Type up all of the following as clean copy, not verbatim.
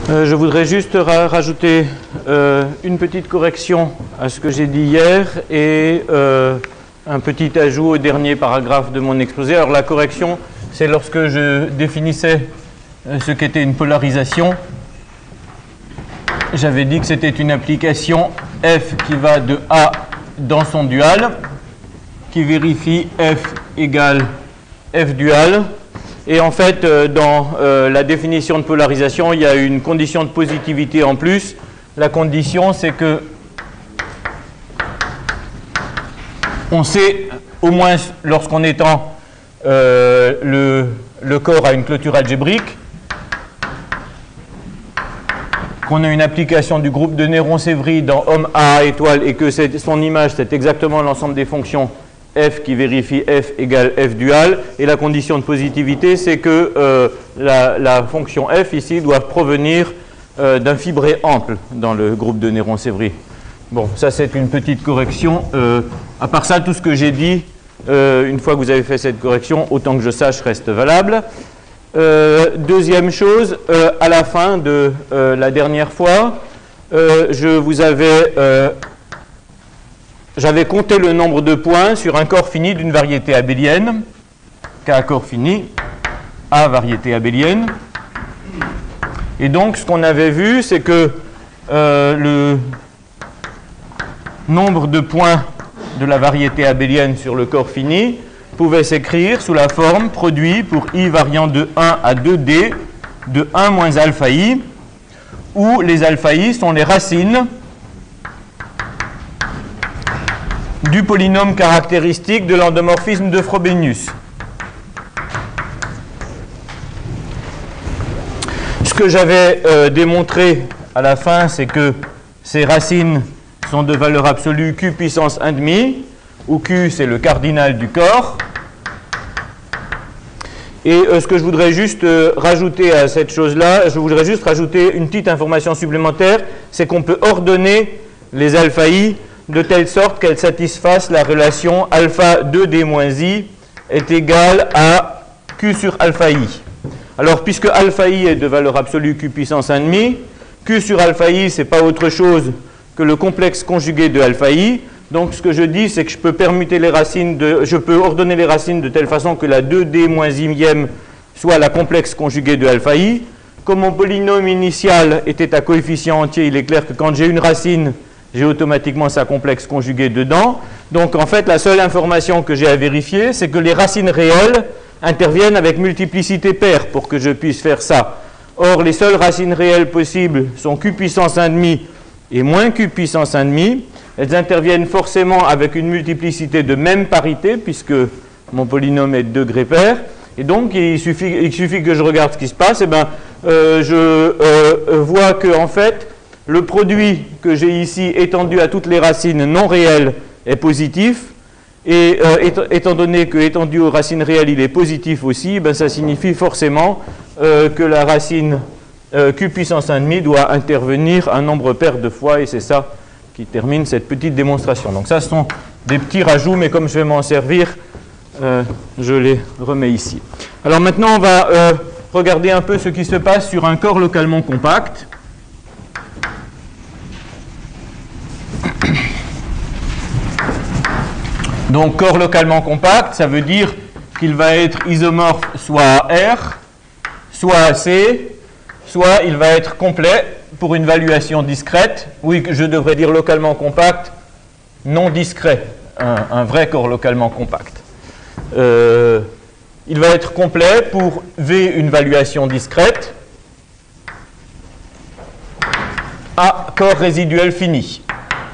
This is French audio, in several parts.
Je voudrais juste rajouter une petite correction à ce que j'ai dit hier et un petit ajout au dernier paragraphe de mon exposé. Alors la correction, c'est lorsque je définissais ce qu'était une polarisation. J'avais dit que c'était une application F qui va de A dans son dual, qui vérifie F égale F dual. Et en fait, dans la définition de polarisation, il y a une condition de positivité en plus. La condition, c'est que on sait, au moins lorsqu'on étend le corps à une clôture algébrique, qu'on a une application du groupe de Néron-Sévry dans homme A étoile et que son image, c'est exactement l'ensemble des fonctions F qui vérifie F égale F dual, et la condition de positivité, c'est que la fonction F ici doit provenir d'un fibré ample dans le groupe de Néron-Sévry. Bon, ça c'est une petite correction. À part ça, tout ce que j'ai dit, une fois que vous avez fait cette correction, autant que je sache, reste valable. Deuxième chose, à la fin de la dernière fois, j'avais compté le nombre de points sur un corps fini d'une variété abélienne, K corps fini, A variété abélienne. Et donc, ce qu'on avait vu, c'est que le nombre de points de la variété abélienne sur le corps fini pouvait s'écrire sous la forme produit pour I variant de 1 à 2D de 1 moins alpha I, où les alpha I sont les racines du polynôme caractéristique de l'endomorphisme de Frobenius. Ce que j'avais démontré à la fin, c'est que ces racines sont de valeur absolue Q puissance 1,5, où Q c'est le cardinal du corps. Et ce que je voudrais juste rajouter à cette chose-là, je voudrais juste rajouter une petite information supplémentaire, c'est qu'on peut ordonner les alpha I de telle sorte qu'elles satisfassent la relation alpha 2D-I est égale à Q sur alpha I. Alors, puisque alpha I est de valeur absolue Q puissance 1,5, Q sur alpha I, ce n'est pas autre chose que le complexe conjugué de alpha I. Donc, ce que je dis, c'est que je peux permuter les racines je peux ordonner les racines de telle façon que la 2D-I soit la complexe conjuguée de alpha I. Comme mon polynôme initial était à coefficient entier, il est clair que quand j'ai une racine, j'ai automatiquement sa complexe conjuguée dedans. Donc, en fait, la seule information que j'ai à vérifier, c'est que les racines réelles interviennent avec multiplicité paire pour que je puisse faire ça. Or, les seules racines réelles possibles sont Q puissance 1,5 et moins Q puissance 1,5. Elles interviennent forcément avec une multiplicité de même parité, puisque mon polynôme est de degré pair. Et donc, il suffit que je regarde ce qui se passe. Et ben, je vois que, en fait, le produit que j'ai ici étendu à toutes les racines non réelles est positif. Et étant donné que étendu aux racines réelles, il est positif aussi, ben, ça signifie forcément que la racine Q puissance 1,5 doit intervenir un nombre pair de fois, et c'est ça qui termine cette petite démonstration. Donc ça, ce sont des petits rajouts, mais comme je vais m'en servir, je les remets ici. Alors maintenant, on va regarder un peu ce qui se passe sur un corps localement compact. Donc, corps localement compact, ça veut dire qu'il va être isomorphe soit à R, soit à C, soit il va être complet pour une valuation discrète. Oui, je devrais dire localement compact, non discret, un vrai corps localement compact. Il va être complet pour V, une valuation discrète, A, corps résiduel fini.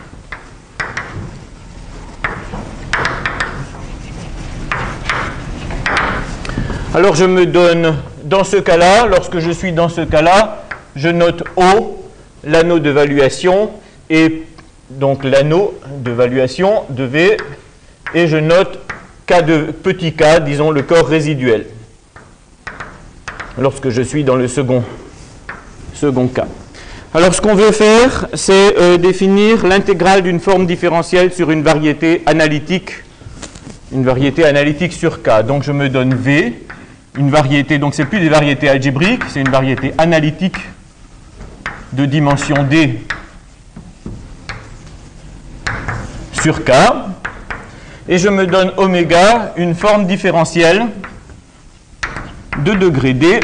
Alors je me donne, dans ce cas-là, lorsque je suis dans ce cas-là, je note O, l'anneau de valuation, et donc l'anneau de valuation de V, et je note K de petit k, disons le corps résiduel, lorsque je suis dans le second cas. Alors ce qu'on veut faire, c'est définir l'intégrale d'une forme différentielle sur une variété analytique sur K. Donc je me donne V, une variété, donc c'est plus des variétés algébriques, c'est une variété analytique de dimension D sur K, et je me donne oméga, une forme différentielle de degré D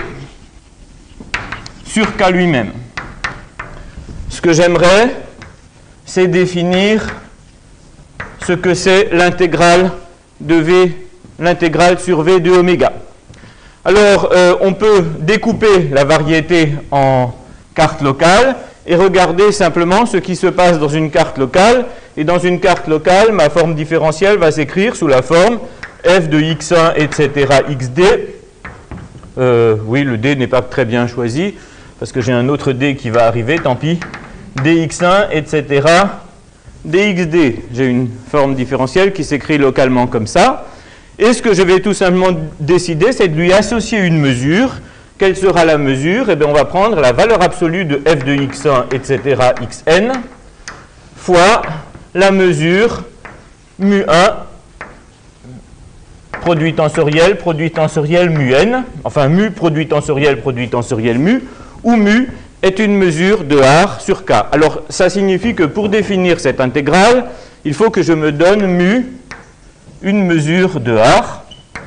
sur K lui-même. Ce que j'aimerais, c'est définir ce que c'est l'intégrale de V, l'intégrale sur V de oméga. Alors, on peut découper la variété en cartes locales et regarder simplement ce qui se passe dans une carte locale. Et dans une carte locale, ma forme différentielle va s'écrire sous la forme f de x1, etc., xd. Oui, le d n'est pas très bien choisi, parce que j'ai un autre d qui va arriver, tant pis. dx1, etc., dxd. J'ai une forme différentielle qui s'écrit localement comme ça. Et ce que je vais tout simplement décider, c'est de lui associer une mesure. Quelle sera la mesure? Eh bien, on va prendre la valeur absolue de f de x1, etc., xn, fois la mesure mu1, produit tensoriel mu n, enfin mu produit tensoriel mu, où mu est une mesure de R sur K. Alors, ça signifie que pour définir cette intégrale, il faut que je me donne mu, une mesure de R,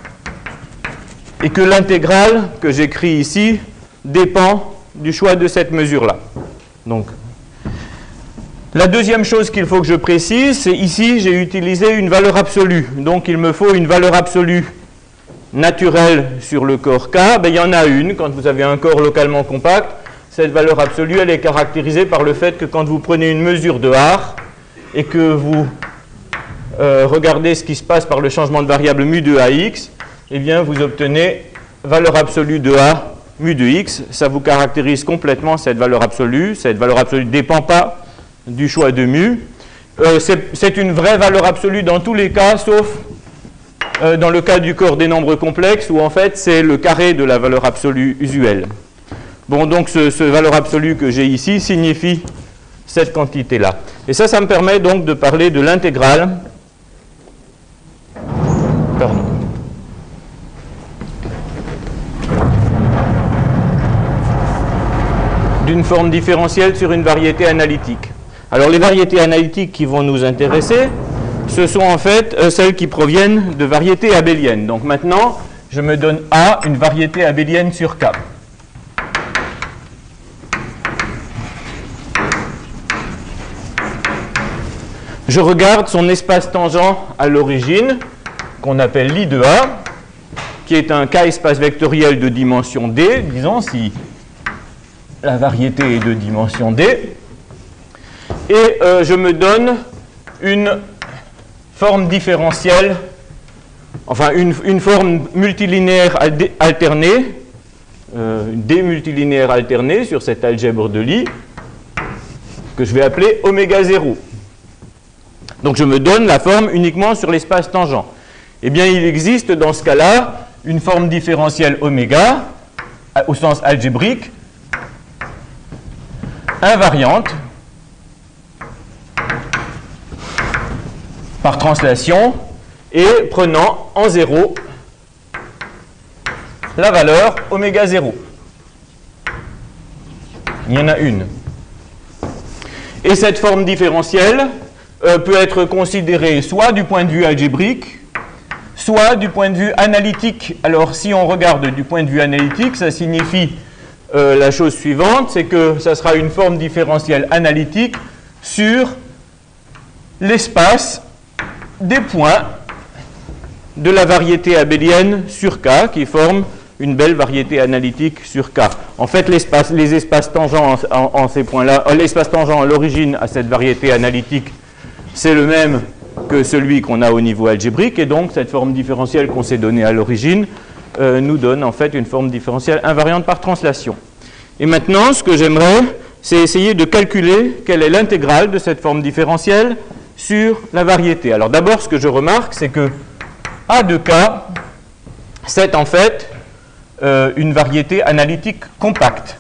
et que l'intégrale que j'écris ici dépend du choix de cette mesure-là. Donc, la deuxième chose qu'il faut que je précise, c'est ici, j'ai utilisé une valeur absolue. Donc, il me faut une valeur absolue naturelle sur le corps K. Ben, il y en a une. Quand vous avez un corps localement compact, cette valeur absolue, elle est caractérisée par le fait que quand vous prenez une mesure de R et que vous regardez ce qui se passe par le changement de variable mu de AX, eh bien, vous obtenez valeur absolue de A mu de X. Ça vous caractérise complètement cette valeur absolue. Cette valeur absolue ne dépend pas du choix de mu. C'est une vraie valeur absolue dans tous les cas, sauf dans le cas du corps des nombres complexes, où en fait, c'est le carré de la valeur absolue usuelle. Bon, donc, ce valeur absolue que j'ai ici signifie cette quantité-là. Et ça me permet donc de parler de l'intégrale. Pardon. D'une forme différentielle sur une variété analytique. Alors, les variétés analytiques qui vont nous intéresser, ce sont en fait celles qui proviennent de variétés abéliennes. Donc maintenant, je me donne A, une variété abélienne sur K. Je regarde son espace tangent à l'origine, qu'on appelle l'I de A, qui est un K-espace vectoriel de dimension D, disons, si la variété est de dimension D. Et je me donne une forme différentielle, enfin une forme multilinéaire alternée, D multilinéaire alternée sur cette algèbre de Lie, que je vais appeler oméga 0. Donc je me donne la forme uniquement sur l'espace tangent. Eh bien, il existe dans ce cas-là une forme différentielle oméga, au sens algébrique, invariante, par translation, et prenant en 0 la valeur oméga 0. Il y en a une. Et cette forme différentielle peut être considérée soit du point de vue algébrique, soit du point de vue analytique. Alors, si on regarde du point de vue analytique, ça signifie la chose suivante, c'est que ça sera une forme différentielle analytique sur l'espace des points de la variété abélienne sur K, qui forme une belle variété analytique sur K. En fait, les espaces tangents en ces points-là, l'espace tangent à l'origine à cette variété analytique, c'est le même que celui qu'on a au niveau algébrique, et donc cette forme différentielle qu'on s'est donnée à l'origine nous donne en fait une forme différentielle invariante par translation. Et maintenant, ce que j'aimerais, c'est essayer de calculer quelle est l'intégrale de cette forme différentielle sur la variété. Alors d'abord, ce que je remarque, c'est que A de K, c'est en fait une variété analytique compacte.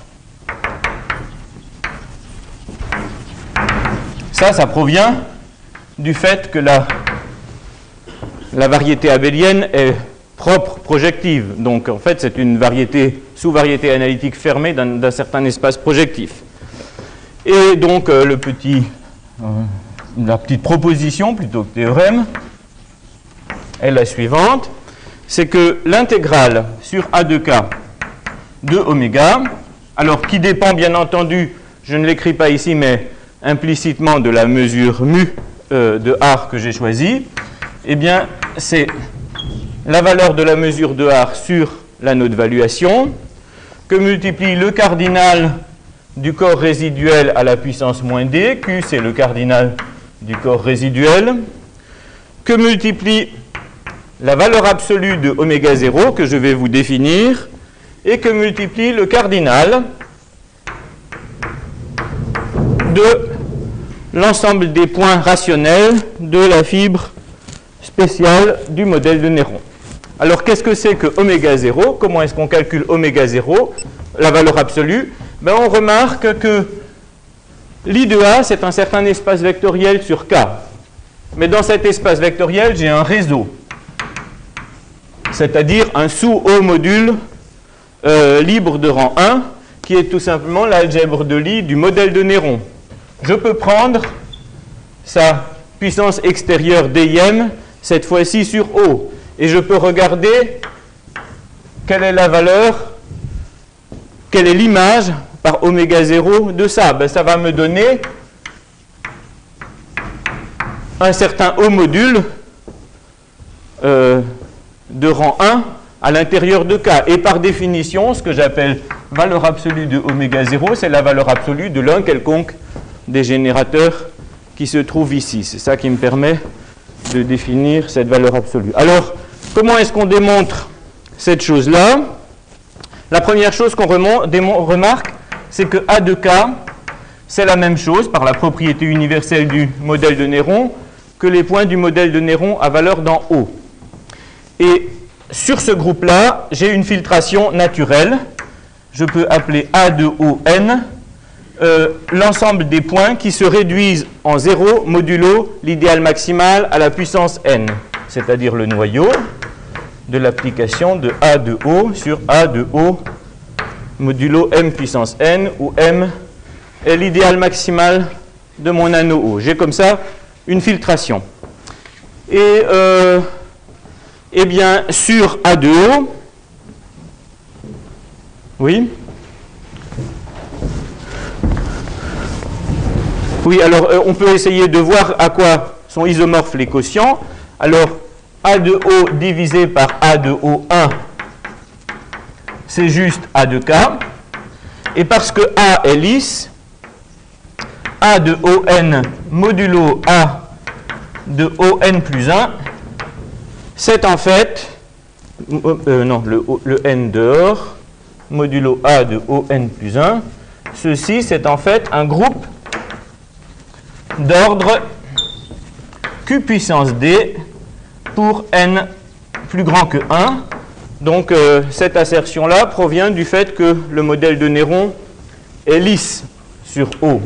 Ça provient du fait que la variété abélienne est propre projective. Donc en fait, c'est une variété, sous-variété analytique fermée d'un certain espace projectif. Et donc, la petite proposition, plutôt que théorème, est la suivante. C'est que l'intégrale sur A de K de oméga, alors qui dépend bien entendu, je ne l'écris pas ici, mais implicitement de la mesure mu de R que j'ai choisie, eh bien, c'est la valeur de la mesure de R sur l'anneau de valuation, que multiplie le cardinal du corps résiduel à la puissance moins d, Q c'est le cardinal du corps résiduel, que multiplie la valeur absolue de oméga 0 que je vais vous définir, et que multiplie le cardinal de l'ensemble des points rationnels de la fibre spéciale du modèle de Néron. Alors, qu'est-ce que c'est que oméga 0? Comment est-ce qu'on calcule oméga 0, la valeur absolue? Ben, on remarque que l'I de A, c'est un certain espace vectoriel sur K. Mais dans cet espace vectoriel, j'ai un réseau, c'est-à-dire un sous-haut module libre de rang 1, qui est tout simplement l'algèbre de Lie du modèle de Néron. Je peux prendre sa puissance extérieure DIM, cette fois-ci sur O. Et je peux regarder quelle est la valeur, quelle est l'image par oméga 0 de ça. Ben, ça va me donner un certain haut module de rang 1 à l'intérieur de K. Et par définition, ce que j'appelle valeur absolue de oméga 0, c'est la valeur absolue de l'un quelconque des générateurs qui se trouve ici. C'est ça qui me permet de définir cette valeur absolue. Alors, comment est-ce qu'on démontre cette chose-là? La première chose qu'on remarque, c'est que A de K, c'est la même chose, par la propriété universelle du modèle de Néron, que les points du modèle de Néron à valeur dans O. Et sur ce groupe-là, j'ai une filtration naturelle. Je peux appeler A de O n l'ensemble des points qui se réduisent en 0 modulo l'idéal maximal à la puissance n, c'est-à-dire le noyau de l'application de A de O sur A de O modulo m puissance n, où m est l'idéal maximal de mon anneau O. J'ai comme ça une filtration. Et eh bien, sur A de O, oui. Oui, alors on peut essayer de voir à quoi sont isomorphes les quotients. Alors, A de O divisé par A de O1, c'est juste A de K. Et parce que A est lisse, A de ON modulo A de ON plus 1, c'est en fait, non, le N dehors, modulo A de ON plus 1, ceci c'est en fait un groupe d'ordre Q puissance D pour N plus grand que 1. Donc cette assertion-là provient du fait que le modèle de Néron est lisse sur O.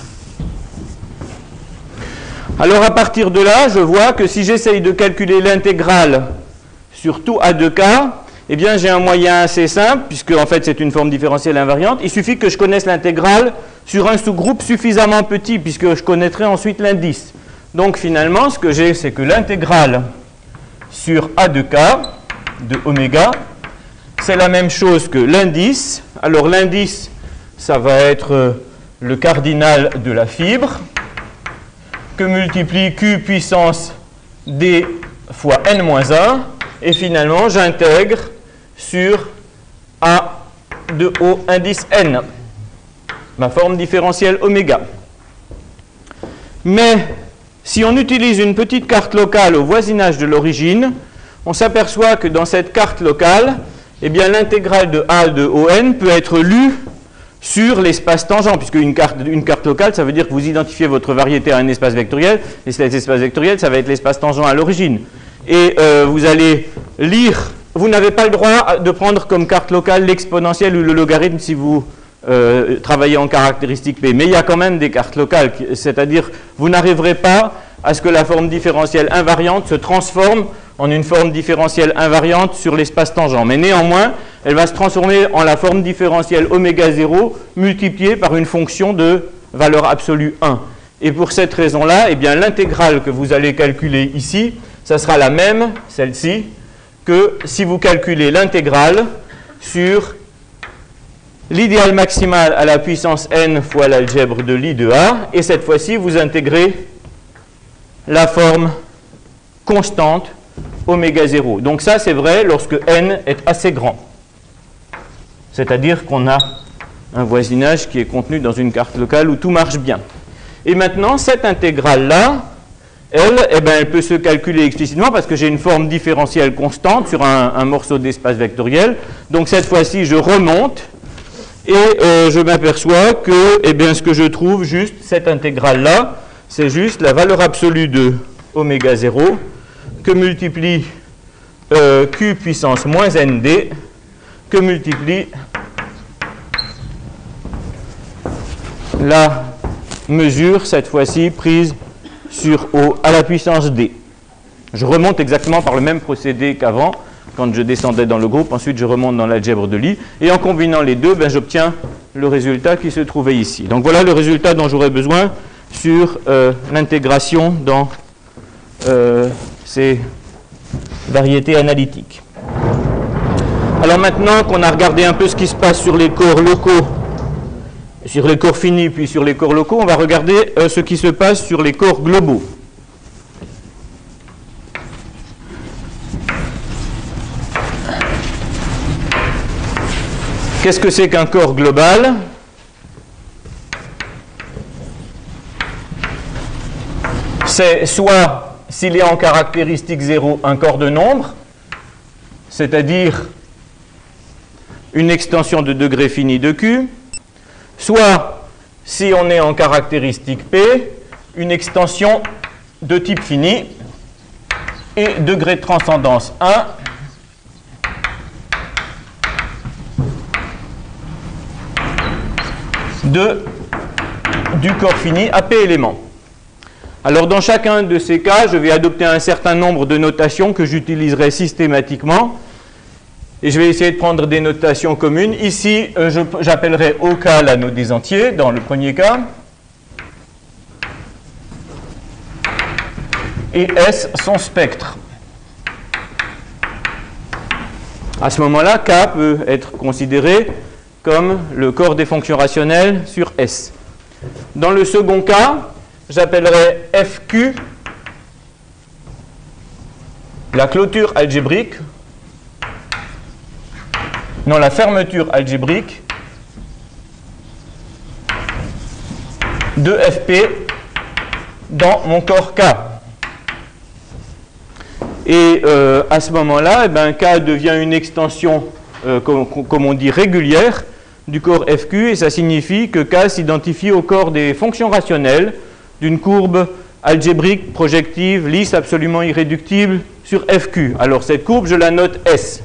Alors à partir de là, je vois que si j'essaye de calculer l'intégrale sur tout A de K, eh bien j'ai un moyen assez simple, puisque en fait c'est une forme différentielle invariante. Il suffit que je connaisse l'intégrale sur un sous-groupe suffisamment petit, puisque je connaîtrai ensuite l'indice. Donc finalement, ce que j'ai, c'est que l'intégrale sur A de K, de oméga, c'est la même chose que l'indice. Alors l'indice, ça va être le cardinal de la fibre, que multiplie Q puissance D fois N-1, et finalement j'intègre sur A de O indice N, ma forme différentielle oméga. Mais si on utilise une petite carte locale au voisinage de l'origine, on s'aperçoit que dans cette carte locale, eh bien l'intégrale de A de ON peut être lue sur l'espace tangent, puisque une carte locale, ça veut dire que vous identifiez votre variété à un espace vectoriel, et cet espace vectoriel, ça va être l'espace tangent à l'origine. Et vous allez lire, vous n'avez pas le droit de prendre comme carte locale l'exponentielle ou le logarithme si vous travaillez en caractéristique P, mais il y a quand même des cartes locales, c'est-à-dire vous n'arriverez pas à ce que la forme différentielle invariante se transforme en une forme différentielle invariante sur l'espace tangent. Mais néanmoins, elle va se transformer en la forme différentielle oméga 0 multipliée par une fonction de valeur absolue 1. Et pour cette raison-là, eh bien, l'intégrale que vous allez calculer ici, ça sera la même, celle-ci, que si vous calculez l'intégrale sur l'idéal maximal à la puissance n fois l'algèbre de Lie de A, et cette fois-ci, vous intégrez la forme constante oméga 0. Donc ça, c'est vrai lorsque n est assez grand. C'est-à-dire qu'on a un voisinage qui est contenu dans une carte locale où tout marche bien. Et maintenant, cette intégrale-là, elle, eh ben, elle peut se calculer explicitement parce que j'ai une forme différentielle constante sur un morceau d'espace vectoriel. Donc cette fois-ci, je remonte et je m'aperçois que eh bien, ce que je trouve juste, cette intégrale-là, c'est juste la valeur absolue de oméga 0 que multiplie q puissance moins nd que multiplie la mesure, cette fois-ci, prise sur O à la puissance D. Je remonte exactement par le même procédé qu'avant, quand je descendais dans le groupe. Ensuite, je remonte dans l'algèbre de Lie. Et en combinant les deux, ben, j'obtiens le résultat qui se trouvait ici. Donc voilà le résultat dont j'aurais besoin sur l'intégration dans ces variétés analytiques. Alors maintenant qu'on a regardé un peu ce qui se passe sur les corps locaux, sur les corps finis, puis sur les corps locaux, on va regarder ce qui se passe sur les corps globaux. Qu'est-ce que c'est qu'un corps global? C'est soit, s'il est en caractéristique 0, un corps de nombre, c'est-à-dire une extension de degré fini de Q, soit, si on est en caractéristique P, une extension de type fini et degré de transcendance 1 du corps fini à P éléments. Alors dans chacun de ces cas, je vais adopter un certain nombre de notations que j'utiliserai systématiquement. Et je vais essayer de prendre des notations communes. Ici, j'appellerai OK l'anneau des entiers, dans le premier cas. Et S son spectre. À ce moment-là, K peut être considéré comme le corps des fonctions rationnelles sur S. Dans le second cas, j'appellerai FQ la clôture algébrique, non, la fermeture algébrique de FP dans mon corps K. Et à ce moment-là, eh ben, K devient une extension, comme on dit, régulière du corps FQ, et ça signifie que K s'identifie au corps des fonctions rationnelles d'une courbe algébrique projective lisse absolument irréductible sur FQ. Alors cette courbe, je la note S.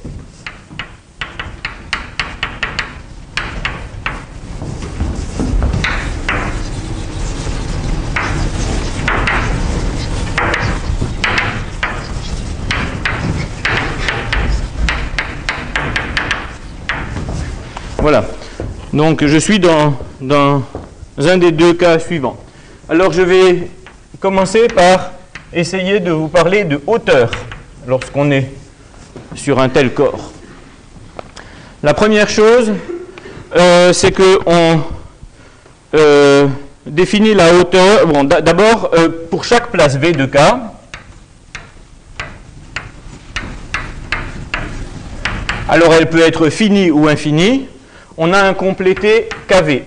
Voilà. Donc je suis dans un des deux cas suivants. Alors je vais commencer par essayer de vous parler de hauteur lorsqu'on est sur un tel corps. La première chose, c'est qu'on définit la hauteur. Bon, d'abord, pour chaque place V de K, alors elle peut être finie ou infinie, on a un complété KV.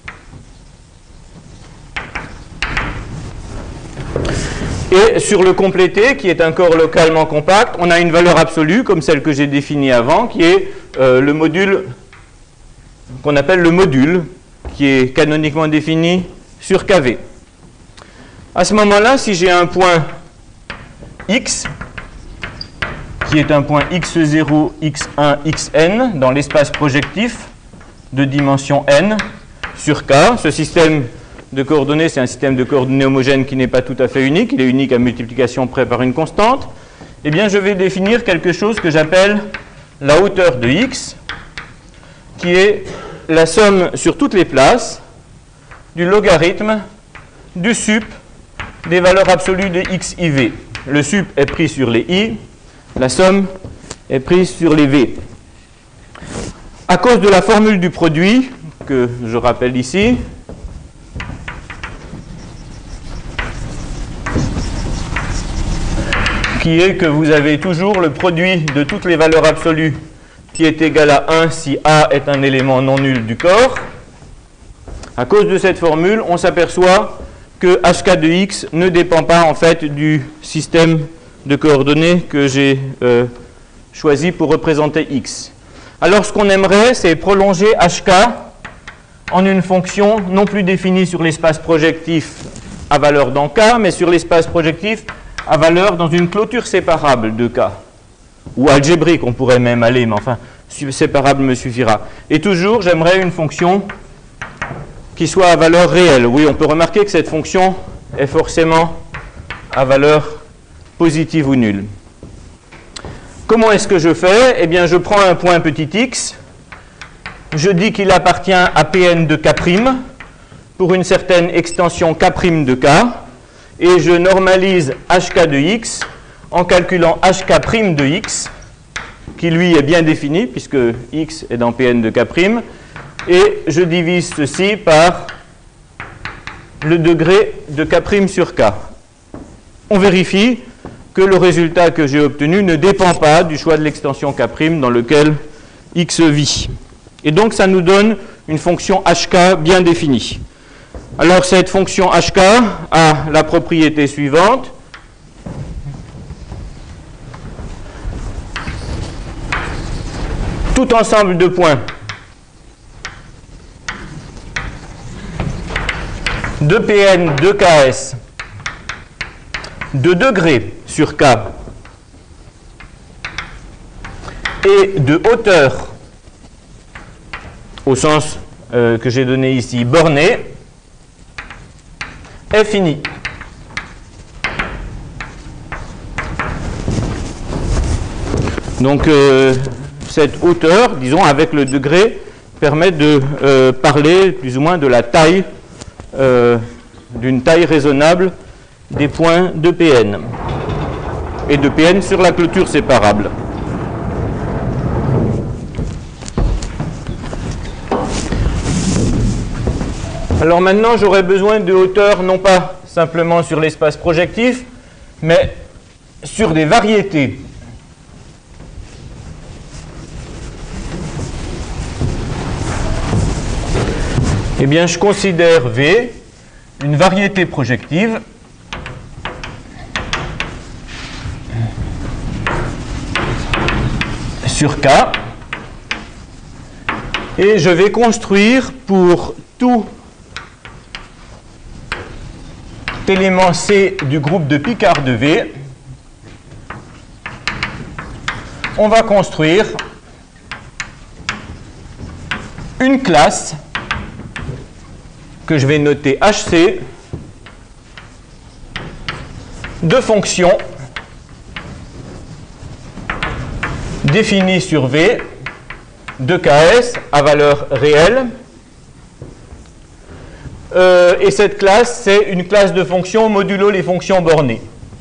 Et sur le complété, qui est un corps localement compact, on a une valeur absolue, comme celle que j'ai définie avant, qui est le module qu'on appelle le module, qui est canoniquement défini sur KV. À ce moment-là, si j'ai un point X, qui est un point x0, x1, xn, dans l'espace projectif de dimension n sur K, ce système de coordonnées, c'est un système de coordonnées homogène qui n'est pas tout à fait unique, il est unique à multiplication près par une constante, eh bien je vais définir quelque chose que j'appelle la hauteur de x, qui est la somme sur toutes les places du logarithme du sup des valeurs absolues de x, i, v. Le sup est pris sur les i, la somme est prise sur les v. À cause de la formule du produit, que je rappelle ici, qui est que vous avez toujours le produit de toutes les valeurs absolues qui est égal à 1 si A est un élément non nul du corps. À cause de cette formule, on s'aperçoit que hk de x ne dépend pas en fait du système de coordonnées que j'ai choisi pour représenter x. Alors ce qu'on aimerait, c'est prolonger hk en une fonction non plus définie sur l'espace projectif à valeur dans K, mais sur l'espace projectif à valeur dans une clôture séparable de K. Ou algébrique, on pourrait même aller, mais enfin, séparable me suffira. Et toujours, j'aimerais une fonction qui soit à valeur réelle. Oui, on peut remarquer que cette fonction est forcément à valeur positive ou nulle. Comment est-ce que je fais? Eh bien, je prends un point petit x, je dis qu'il appartient à Pn de K', pour une certaine extension K' de K, et je normalise hk de x en calculant hk' de x, qui lui est bien défini, puisque x est dans Pn de K', et je divise ceci par le degré de K' sur K. On vérifie que le résultat que j'ai obtenu ne dépend pas du choix de l'extension K' dans lequel x vit. Et donc ça nous donne une fonction hk bien définie. Alors cette fonction hk a la propriété suivante. Tout ensemble de points de Pn de Ks de degré sur K et de hauteur au sens que j'ai donné ici borné est fini. Donc cette hauteur, disons avec le degré, permet de parler plus ou moins de la taille, d'une taille raisonnable des points de Pn et de Pn sur la clôture séparable. Alors maintenant, j'aurais besoin de hauteur non pas simplement sur l'espace projectif, mais sur des variétés. Eh bien, je considère V une variété projective sur K, et je vais construire pour tout élément C du groupe de Picard de V, on va construire une classe que je vais noter HC de fonctions définies sur V de Ks à valeur réelle. Et cette classe, c'est une classe de fonctions modulo les fonctions bornées.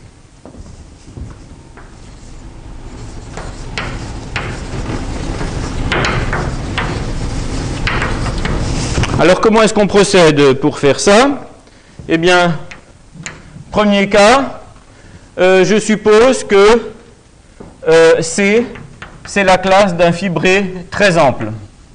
Alors, comment est-ce qu'on procède pour faire ça? Eh bien, premier cas, je suppose que C, c'est la classe d'un fibré très ample.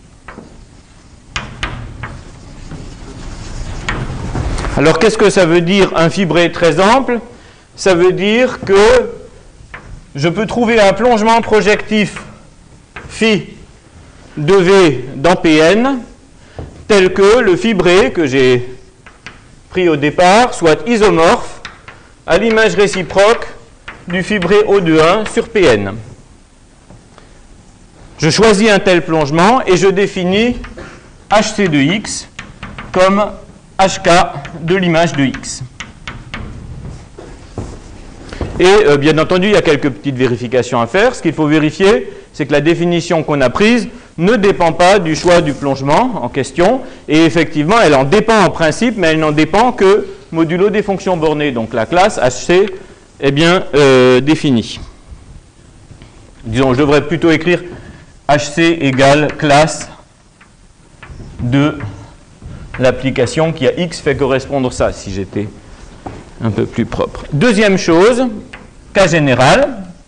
Alors, qu'est-ce que ça veut dire un fibré très ample? Ça veut dire que je peux trouver un plongement projectif phi de V dans Pn tel que le fibré que j'ai pris au départ soit isomorphe à l'image réciproque du fibré O de 1 sur Pn. Je choisis un tel plongement et je définis HC de x comme HK de l'image de x. Et bien entendu, il y a quelques petites vérifications à faire. Ce qu'il faut vérifier, c'est que la définition qu'on a prise ne dépend pas du choix du plongement en question, et effectivement, elle en dépend en principe, mais elle n'en dépend que modulo des fonctions bornées. Donc la classe HC est bien définie. Disons, je devrais plutôt écrire HC égale classe de l'application qui à X fait correspondre ça, si j'étais un peu plus propre. Deuxième chose, cas général.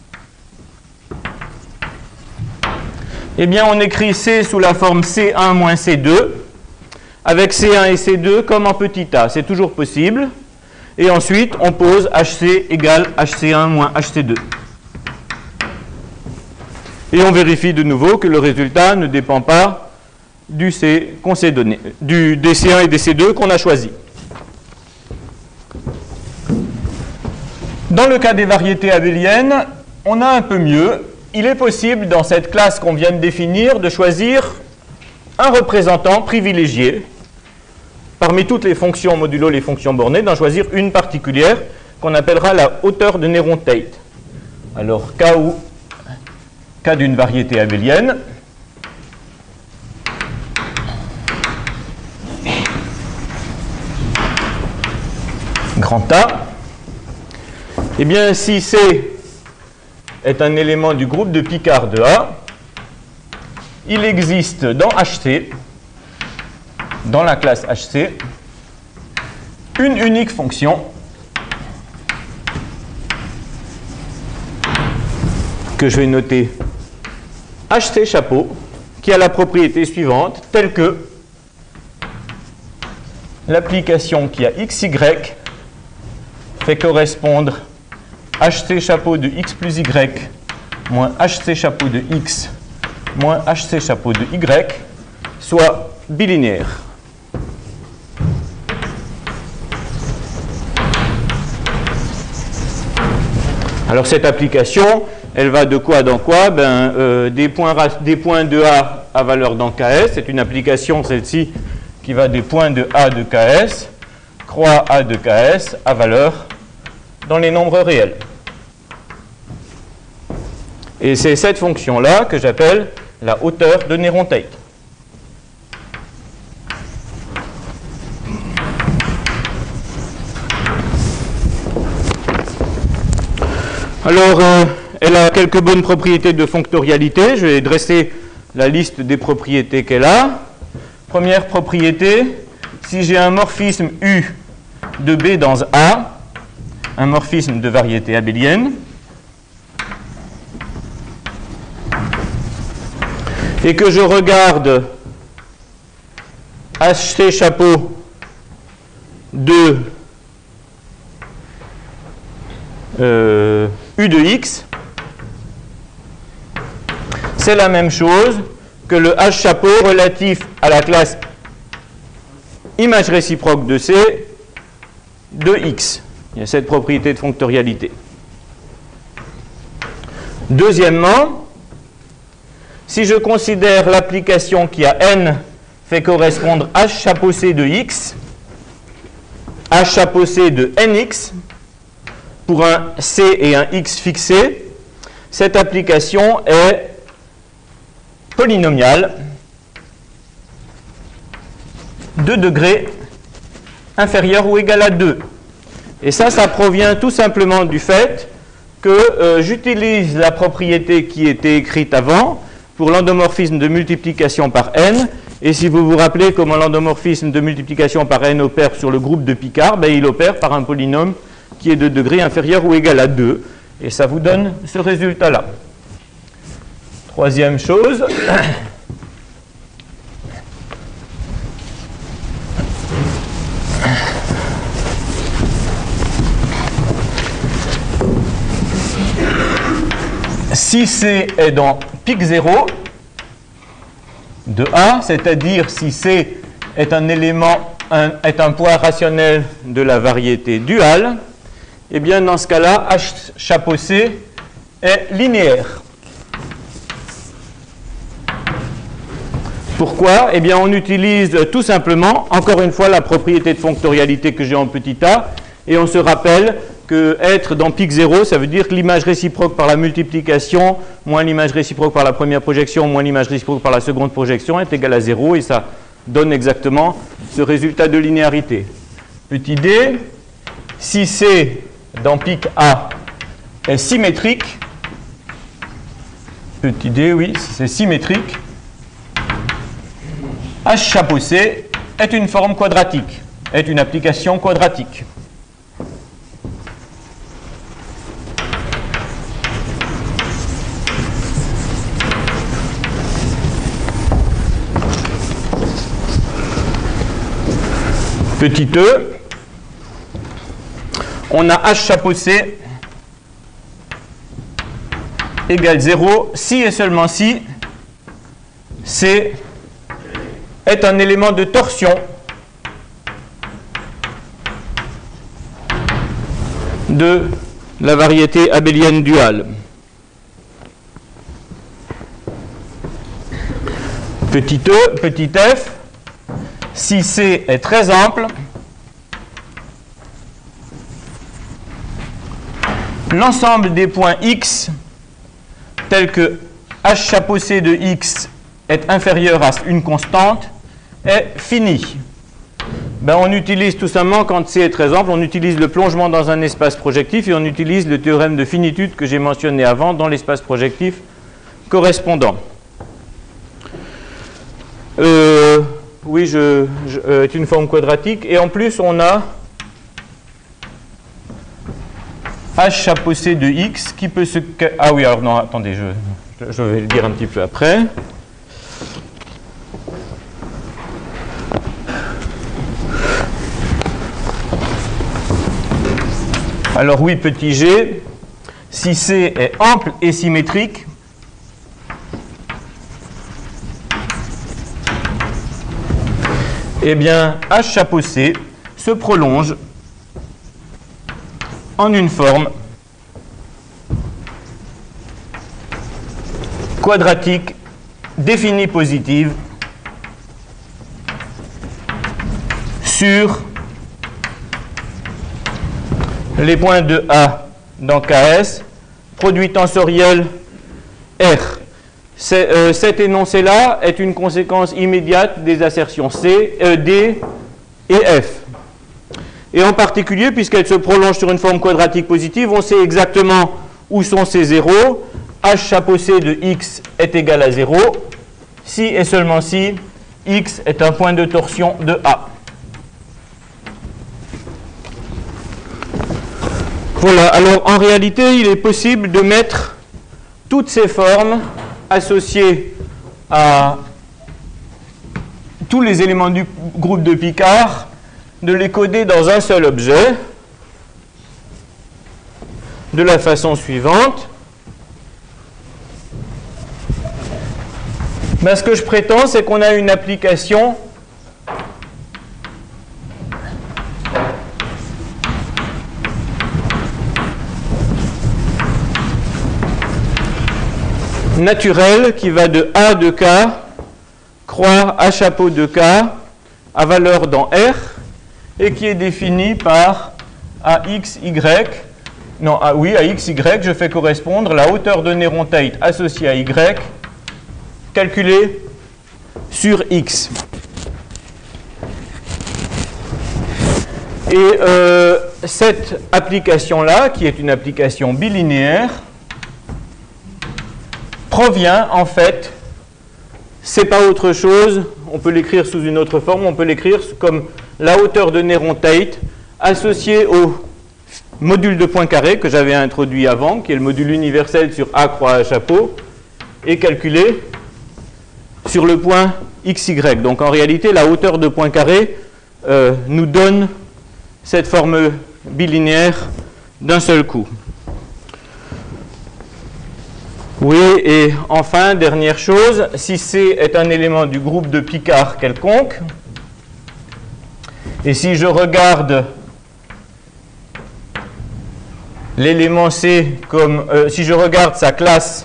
Eh bien, on écrit C sous la forme C1 moins C2, avec C1 et C2 comme en petit a. C'est toujours possible. Et ensuite, on pose HC égale HC1 moins HC2. Et on vérifie de nouveau que le résultat ne dépend pas du C qu'on s'est donné, des C1 et des C2 qu'on a choisi. Dans le cas des variétés abéliennes, on a un peu mieux. Il est possible, dans cette classe qu'on vient de définir, de choisir un représentant privilégié parmi toutes les fonctions modulo les fonctions bornées, d'en choisir une particulière qu'on appellera la hauteur de Néron-Tate. Alors, cas d'une variété abélienne, grand A, eh bien, si C est un élément du groupe de Picard de A, il existe dans HC, dans la classe HC, une unique fonction que je vais noter HC chapeau, qui a la propriété suivante, telle que l'application qui a XY fait correspondre HC chapeau de X plus Y moins HC chapeau de X moins HC chapeau de Y soit bilinéaire. Alors cette application, elle va de quoi dans quoi? Des points de A à valeur dans KS. C'est une application, celle-ci, qui va des points de A de KS, croix A de KS à valeur dans les nombres réels. Et c'est cette fonction-là que j'appelle la hauteur de Néron-Tate. Alors, elle a quelques bonnes propriétés de fonctorialité. Je vais dresser la liste des propriétés qu'elle a. Première propriété, si j'ai un morphisme U de B dans A, un morphisme de variété abélienne, et que je regarde HC chapeau de U de X, c'est la même chose que le H chapeau relatif à la classe image réciproque de C de X. Il y a cette propriété de fonctorialité. Deuxièmement, si je considère l'application qui a N fait correspondre H chapeau C de X, H chapeau C de NX, pour un C et un X fixé, cette application est polynomiale de degré inférieur ou égal à 2. Et ça provient tout simplement du fait que j'utilise la propriété qui était écrite avant pour l'endomorphisme de multiplication par n. Et si vous vous rappelez comment l'endomorphisme de multiplication par n opère sur le groupe de Picard, il opère par un polynôme qui est de degré inférieur ou égal à 2. Et ça vous donne ce résultat-là. Troisième chose. Si C est dans pic 0 de A, c'est-à-dire si C est un élément, est un point rationnel de la variété duale, eh bien dans ce cas-là, H chapeau C est linéaire. Pourquoi? Eh bien on utilise tout simplement, encore une fois, la propriété de fonctorialité que j'ai en petit a, et on se rappelle que être dans pic 0, ça veut dire que l'image réciproque par la multiplication moins l'image réciproque par la première projection moins l'image réciproque par la seconde projection est égal à 0, et ça donne exactement ce résultat de linéarité. Petit d, si C dans pic A est symétrique, petit d, oui, si c'est symétrique, H chapeau C est une forme quadratique, est une application quadratique. Petit e, on a H chapeau C égale 0 si et seulement si C est un élément de torsion de la variété abélienne duale. Petit e, petit f, si C est très ample, l'ensemble des points x tels que H chapeau C de x est inférieur à une constante est fini. Ben, on utilise tout simplement, quand C est très ample, on utilise le plongement dans un espace projectif et on utilise le théorème de finitude que j'ai mentionné avant dans l'espace projectif correspondant. Oui, est une forme quadratique et en plus on a H chapeau C de x qui peut se... Ah oui, alors non, attendez, je vais le dire un petit peu après. Alors oui, petit g, si C est ample et symétrique, eh bien H chapeau C se prolonge en une forme quadratique définie positive sur les points de A dans KS, produit tensoriel R. Cet énoncé-là est une conséquence immédiate des assertions C, D et F. Et en particulier, puisqu'elle se prolonge sur une forme quadratique positive, on sait exactement où sont ces zéros. H chapeau C de x est égal à 0, si et seulement si x est un point de torsion de A. Voilà, alors en réalité, il est possible de mettre toutes ces formes associées à tous les éléments du groupe de Picard, de les coder dans un seul objet de la façon suivante. Ben, ce que je prétends, c'est qu'on a une application naturelle qui va de A de K croire A chapeau de K à valeur dans R et qui est définie par AXY. Non, oui, AXY, je fais correspondre la hauteur de Néron-Tate associée à Y calculée sur X. Et cette application-là, qui est une application bilinéaire, provient en fait, c'est pas autre chose, on peut l'écrire sous une autre forme, on peut l'écrire comme la hauteur de Néron-Tate associée au module de Poincaré que j'avais introduit avant, qui est le module universel sur A croix A chapeau, et calculé sur le point XY. Donc en réalité, la hauteur de Poincaré nous donne cette forme bilinéaire d'un seul coup. Oui, et enfin, dernière chose, si C est un élément du groupe de Picard quelconque, et si je regarde l'élément C comme, si je regarde sa classe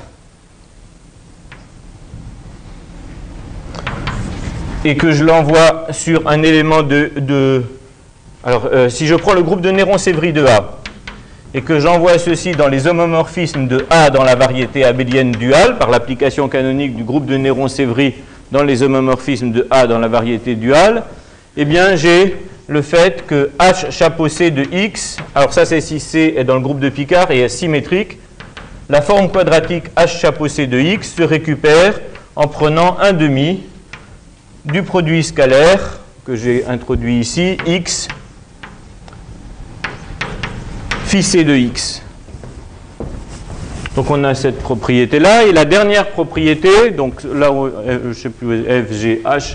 et que je l'envoie sur un élément alors si je prends le groupe de Néron-Sévry de A et que j'envoie ceci dans les homomorphismes de A dans la variété abélienne duale, par l'application canonique du groupe de Néron-Sévry dans les homomorphismes de A dans la variété duale, eh bien j'ai le fait que H chapeau C de X, alors ça c'est si C est dans le groupe de Picard et est symétrique, la forme quadratique H chapeau C de X se récupère en prenant un demi du produit scalaire que j'ai introduit ici, X phi C de X. Donc on a cette propriété-là. Et la dernière propriété, donc là, je ne sais plus, F, G, H,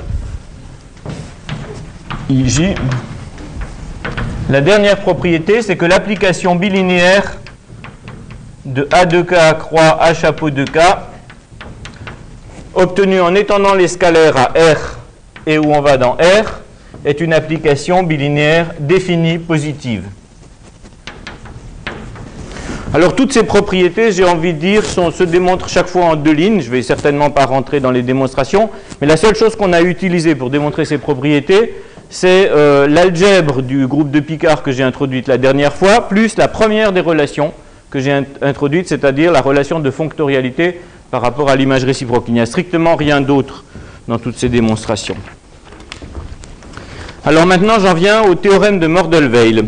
I, J. La dernière propriété, c'est que l'application bilinéaire de A de K croix A chapeau de K, obtenue en étendant les scalaires à R et où on va dans R, est une application bilinéaire définie positive. Alors toutes ces propriétés, j'ai envie de dire, se démontrent chaque fois en deux lignes. Je ne vais certainement pas rentrer dans les démonstrations, mais la seule chose qu'on a utilisée pour démontrer ces propriétés, c'est l'algèbre du groupe de Picard que j'ai introduite la dernière fois, plus la première des relations que j'ai introduite, c'est-à-dire la relation de fonctorialité par rapport à l'image réciproque. Il n'y a strictement rien d'autre dans toutes ces démonstrations. Alors maintenant, j'en viens au théorème de Mordell-Weil.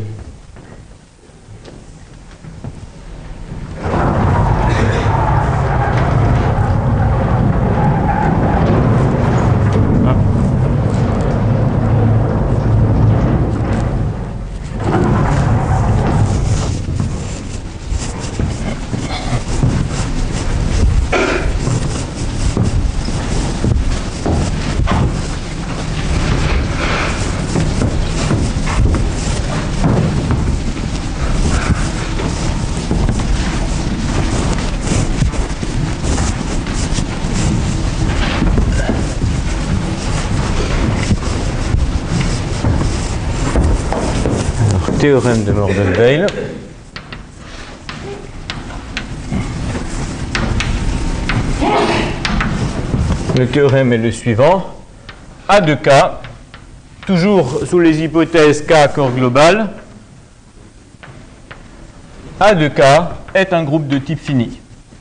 Théorème de Mordell-Weil. Le théorème est le suivant. A de K, toujours sous les hypothèses K corps global, A de K est un groupe de type fini.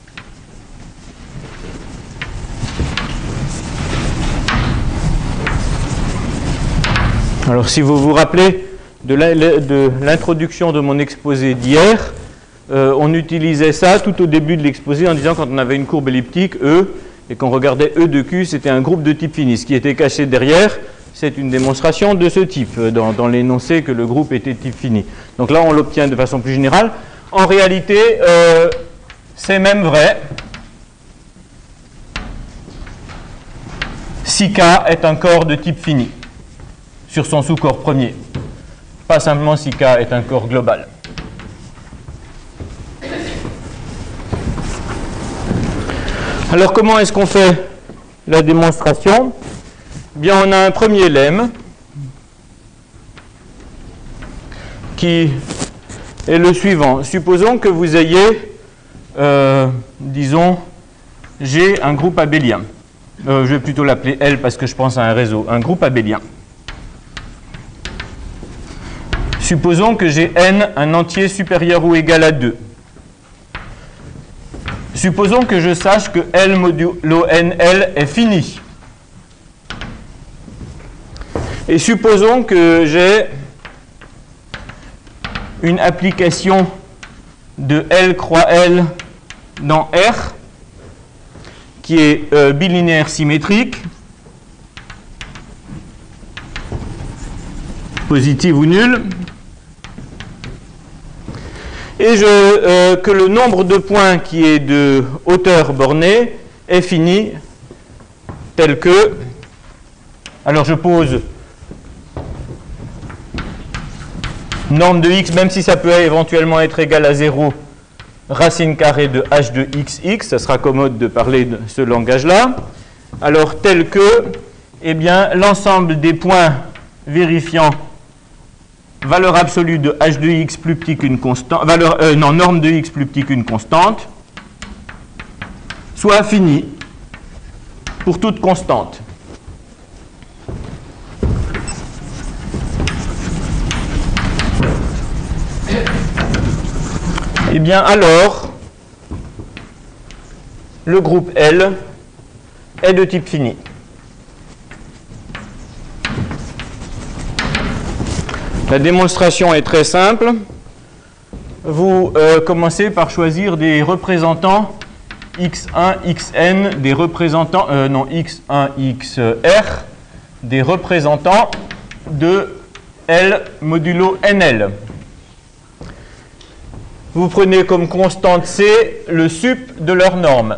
Alors si vous vous rappelez de l'introduction de mon exposé d'hier, on utilisait ça tout au début de l'exposé en disant quand on avait une courbe elliptique, E, et qu'on regardait E de Q, c'était un groupe de type fini. Ce qui était caché derrière, c'est une démonstration de ce type, dans l'énoncé que le groupe était type fini. Donc là, on l'obtient de façon plus générale. En réalité, c'est même vrai si K est un corps de type fini sur son sous-corps premier. Pas simplement si K est un corps global. Alors comment est-ce qu'on fait la démonstration? Bien, on a un premier lemme qui est le suivant. Supposons que vous ayez, disons, G un groupe abélien. Je vais plutôt l'appeler L parce que je pense à un réseau, un groupe abélien. Supposons que j'ai n un entier supérieur ou égal à 2. Supposons que je sache que L modulo NL est fini. Et supposons que j'ai une application de L croix L dans R qui est bilinéaire symétrique, positive ou nulle, et que le nombre de points qui est de hauteur bornée est fini tel que, alors je pose norme de x, même si ça peut éventuellement être égal à 0, racine carrée de h de xx, ça sera commode de parler de ce langage-là, alors tel que, eh bien, l'ensemble des points vérifiant valeur absolue de h de x plus petit qu'une constante, norme de x plus petit qu'une constante, soit fini pour toute constante. Eh bien alors, le groupe L est de type fini. La démonstration est très simple. Vous commencez par choisir des représentants x1, xn, des représentants, x1, xr, des représentants de L modulo NL. Vous prenez comme constante C le sup de leur norme.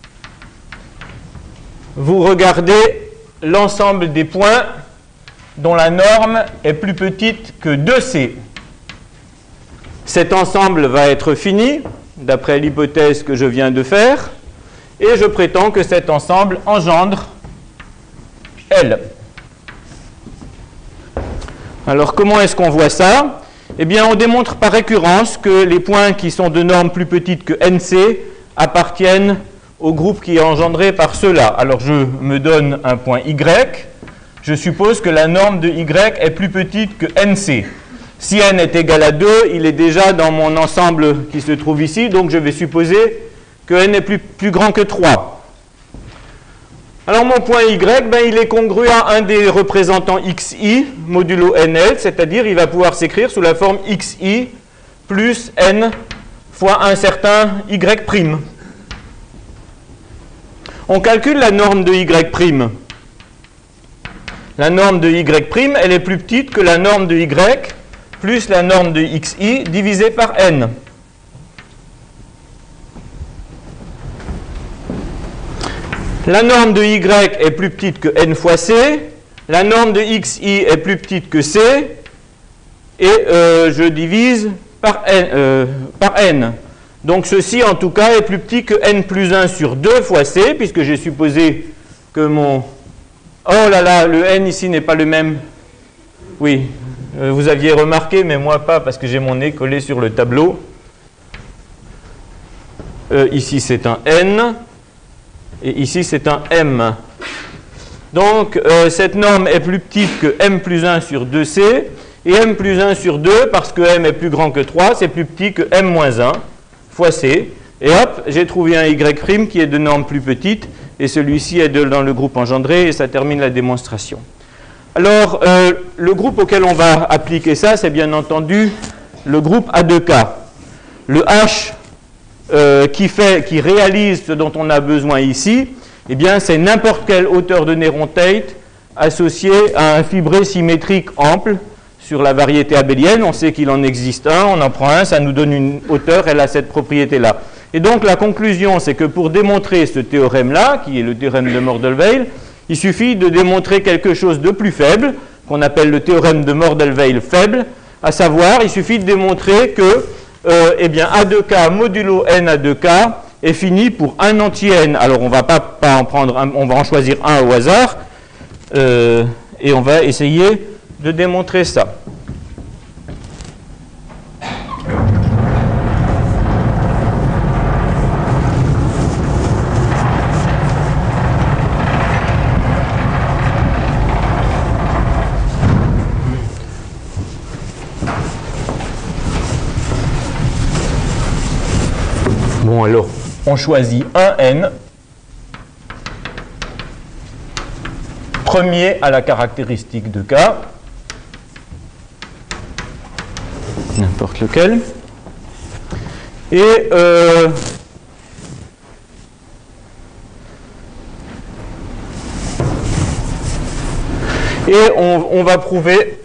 Vous regardez l'ensemble des points dont la norme est plus petite que 2C. Cet ensemble va être fini, d'après l'hypothèse que je viens de faire, et je prétends que cet ensemble engendre L. Alors, comment est-ce qu'on voit ça? Eh bien, on démontre par récurrence que les points qui sont de norme plus petite que NC appartiennent au groupe qui est engendré par ceux-là. Alors, je me donne un point Y. Je suppose que la norme de Y est plus petite que NC. Si n est égal à 2, il est déjà dans mon ensemble qui se trouve ici, donc je vais supposer que n est plus grand que 3. Alors mon point y, il est congruent à un des représentants xi modulo nl, c'est-à-dire il va pouvoir s'écrire sous la forme xi plus n fois un certain y'. On calcule la norme de y'. La norme de y', elle est plus petite que la norme de y plus la norme de xi divisée par n. La norme de y est plus petite que n fois c, la norme de xi est plus petite que c, et je divise par n. Donc ceci, en tout cas, est plus petit que n plus 1 sur 2 fois c, puisque j'ai supposé que mon... Oh là là, le n ici n'est pas le même. Oui, vous aviez remarqué, mais moi pas, parce que j'ai mon nez collé sur le tableau. Ici, c'est un n. Et ici, c'est un m. Donc, cette norme est plus petite que m plus 1 sur 2c. Et m plus 1 sur 2, parce que m est plus grand que 3, c'est plus petit que m moins 1 fois c. Et hop, j'ai trouvé un y' qui est de norme plus petite. Et celui-ci est dans le groupe engendré. Et ça termine la démonstration. Alors, le groupe auquel on va appliquer ça, c'est bien entendu le groupe A2K. Le H qui réalise ce dont on a besoin ici, eh bien, c'est n'importe quelle hauteur de Néron-Tate associée à un fibré symétrique ample sur la variété abélienne. On sait qu'il en existe un, on en prend un, ça nous donne une hauteur, elle a cette propriété-là. Et donc, la conclusion, c'est que pour démontrer ce théorème-là, qui est le théorème de Mordell-Weil, il suffit de démontrer quelque chose de plus faible, qu'on appelle le théorème de Mordell-Weil faible, à savoir, il suffit de démontrer que eh bien, A2K modulo n A2K est fini pour un entier n. Alors, on ne va pas en prendre un, on va en choisir un au hasard, et on va essayer de démontrer ça. Bon, alors, on choisit un n, premier à la caractéristique de K, n'importe lequel, et on va prouver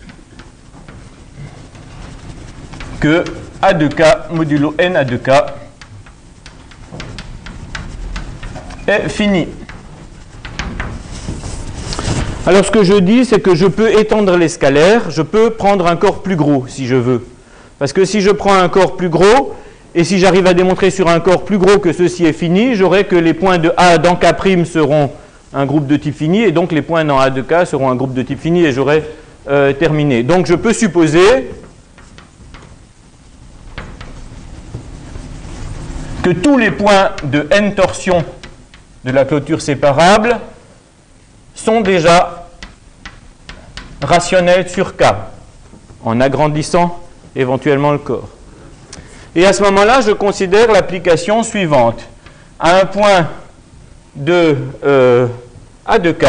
que A2K modulo n A2K est fini. Alors ce que je dis, c'est que je peux étendre les scalaires, je peux prendre un corps plus gros si je veux. Parce que si je prends un corps plus gros, et si j'arrive à démontrer sur un corps plus gros que ceci est fini, j'aurai que les points de A dans K' seront un groupe de type fini, et donc les points dans A de K seront un groupe de type fini, et j'aurai terminé. Donc je peux supposer que tous les points de n torsions de la clôture séparable sont déjà rationnels sur K, en agrandissant éventuellement le corps. Et à ce moment-là, je considère l'application suivante. À un point de A2K,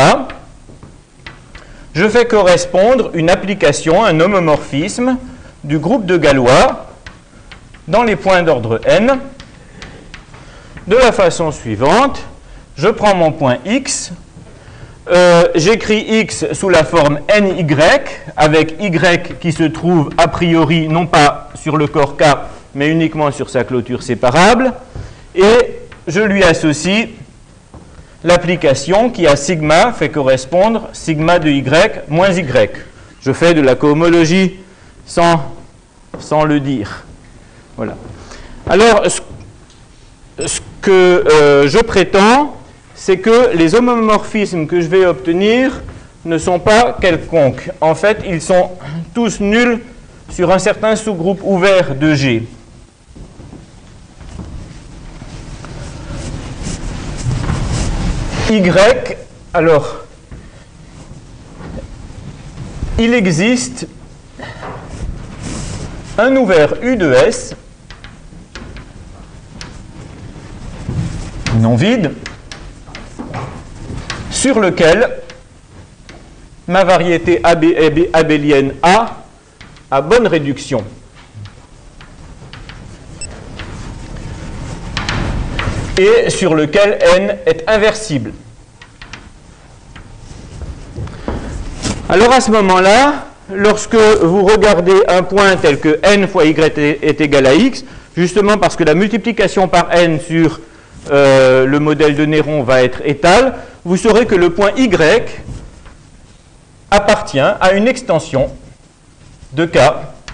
je fais correspondre une application, un homomorphisme du groupe de Galois dans les points d'ordre n de la façon suivante. Je prends mon point x, j'écris x sous la forme ny, avec y qui se trouve a priori non pas sur le corps K, mais uniquement sur sa clôture séparable, et je lui associe l'application qui à sigma fait correspondre sigma de y moins y. Je fais de la cohomologie sans le dire. Voilà. Alors, ce que je prétends, c'est que les homomorphismes que je vais obtenir ne sont pas quelconques. En fait, ils sont tous nuls sur un certain sous-groupe ouvert de G. Y, alors, il existe un ouvert U de S non vide sur lequel ma variété abélienne A a bonne réduction. Et sur lequel n est inversible. Alors à ce moment-là, lorsque vous regardez un point tel que n fois y est égal à x, justement parce que la multiplication par n sur le modèle de Néron va être étale, vous saurez que le point y appartient à une extension de K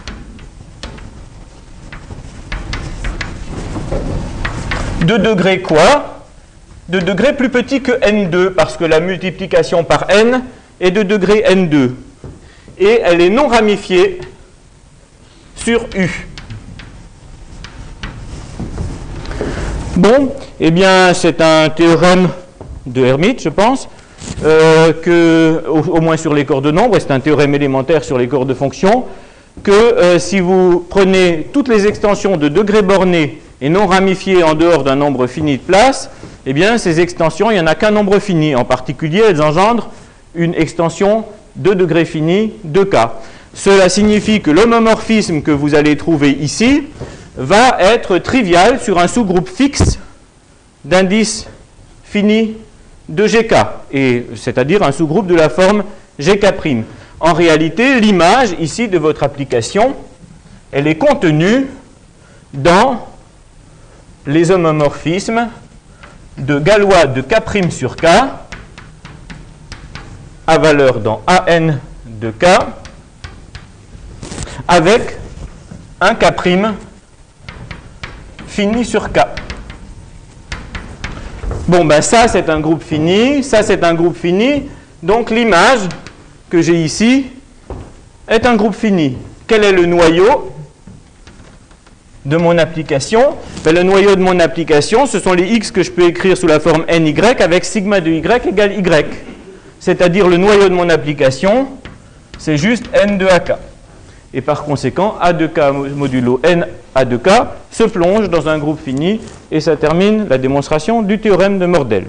de degré quoi? De degré plus petit que n2, parce que la multiplication par n est de degré n2. Et elle est non ramifiée sur U. Bon, eh bien, c'est un théorème de Hermite, je pense, au moins sur les corps de nombres, et c'est un théorème élémentaire sur les corps de fonctions, que si vous prenez toutes les extensions de degré borné et non ramifiées en dehors d'un nombre fini de places, eh bien, ces extensions, il n'y en a qu'un nombre fini. En particulier, elles engendrent une extension de degré fini de K. Cela signifie que l'homomorphisme que vous allez trouver ici va être trivial sur un sous-groupe fixe d'indices finis de GK, c'est-à-dire un sous-groupe de la forme GK'. En réalité, l'image ici de votre application, elle est contenue dans les homomorphismes de Galois de K' sur K à valeur dans AN de K avec un K' fini sur K. Bon, ben ça c'est un groupe fini, ça c'est un groupe fini, donc l'image que j'ai ici est un groupe fini. Quel est le noyau de mon application? Ben, le noyau de mon application, ce sont les x que je peux écrire sous la forme ny avec sigma de y égale y. C'est-à-dire le noyau de mon application, c'est juste n de ak. Et par conséquent, a de k modulo n a de k se plonge dans un groupe fini et ça termine la démonstration du théorème de Mordell.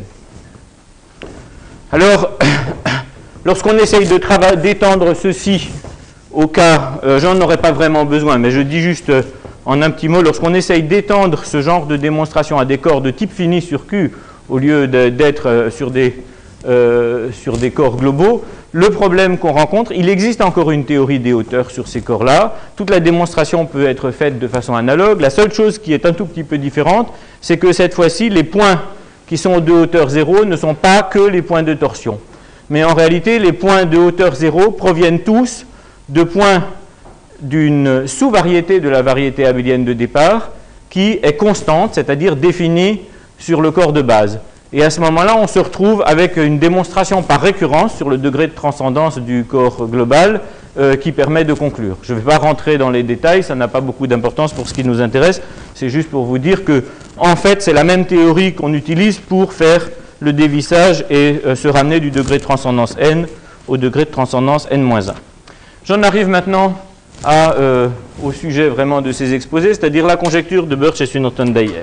Alors, lorsqu'on essaye d'étendre ceci au cas, j'en aurais pas vraiment besoin, mais je dis juste en un petit mot, lorsqu'on essaye d'étendre ce genre de démonstration à des corps de type fini sur Q, au lieu d'être sur des corps globaux, le problème qu'on rencontre, il existe encore une théorie des hauteurs sur ces corps-là. Toute la démonstration peut être faite de façon analogue. La seule chose qui est un tout petit peu différente, c'est que cette fois-ci, les points qui sont de hauteur 0 ne sont pas que les points de torsion. Mais en réalité, les points de hauteur 0 proviennent tous de points d'une sous-variété de la variété abélienne de départ qui est constante, c'est-à-dire définie sur le corps de base. Et à ce moment-là, on se retrouve avec une démonstration par récurrence sur le degré de transcendance du corps global qui permet de conclure. Je ne vais pas rentrer dans les détails, ça n'a pas beaucoup d'importance pour ce qui nous intéresse. C'est juste pour vous dire que, en fait, c'est la même théorie qu'on utilise pour faire le dévissage et se ramener du degré de transcendance n au degré de transcendance n-1. J'en arrive maintenant au sujet vraiment de ces exposés, c'est-à-dire la conjecture de Birch et Swinerton-Dyer.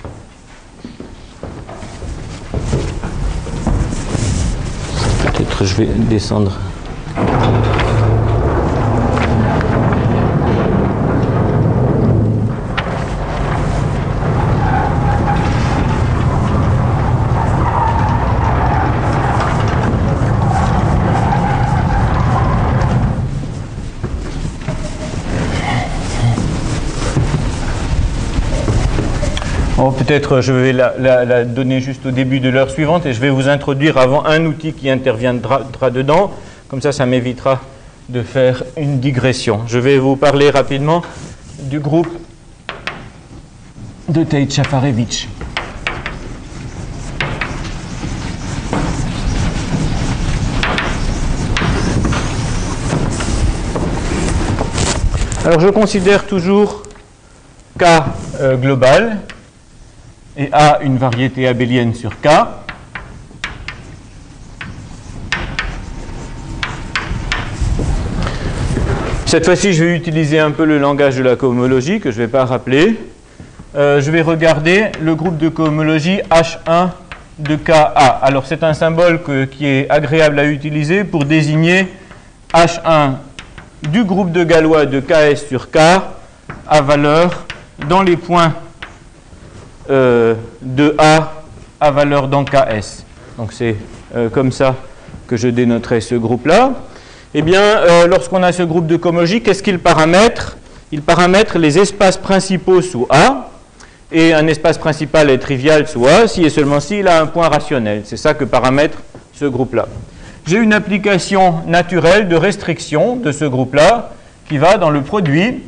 Peut-être je vais descendre. Peut-être je vais la donner juste au début de l'heure suivante et je vais vous introduire avant un outil qui interviendra dedans. Comme ça m'évitera de faire une digression. Je vais vous parler rapidement du groupe de Tate-Shafarevich. Alors je considère toujours K global et A une variété abélienne sur K. Cette fois-ci, je vais utiliser un peu le langage de la cohomologie que je ne vais pas rappeler. Je vais regarder le groupe de cohomologie H1 de KA. Alors c'est un symbole qui est agréable à utiliser pour désigner H1 du groupe de Galois de KS sur K à valeur dans les points de A à valeur dans KS. Donc c'est comme ça que je dénoterai ce groupe-là. Eh bien, lorsqu'on a ce groupe de cohomologie, qu'est-ce qu'il paramètre? Il paramètre les espaces principaux sous A, et un espace principal est trivial sous A si et seulement si il a un point rationnel. C'est ça que paramètre ce groupe-là. J'ai une application naturelle de restriction de ce groupe-là qui va dans le produit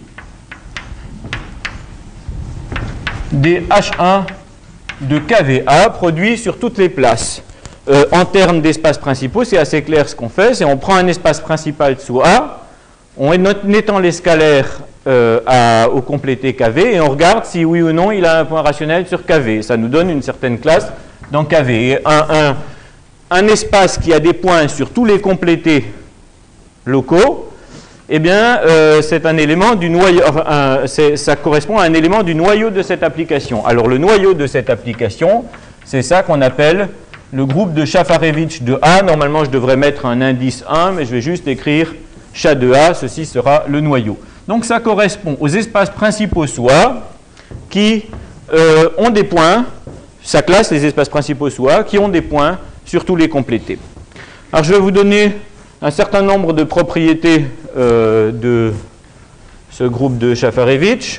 des H1 de KVA produits sur toutes les places. En termes d'espaces principaux, c'est assez clair ce qu'on fait, c'est on prend un espace principal sous A, on étend les scalaires au complété KV et on regarde si oui ou non il a un point rationnel sur KV. Ça nous donne une certaine classe dans KV. Et un espace qui a des points sur tous les complétés locaux, eh bien, c'est un élément du noyau, ça correspond à un élément du noyau de cette application. Alors, le noyau de cette application, c'est ça qu'on appelle le groupe de Shafarevich de A. Normalement, je devrais mettre un indice 1, mais je vais juste écrire Sha de A. Ceci sera le noyau. Donc, ça correspond aux espaces principaux sous A qui ont des points. Ça classe les espaces principaux sous A qui ont des points sur tous les complétés. Alors, je vais vous donner un certain nombre de propriétés de ce groupe de Shafarevich.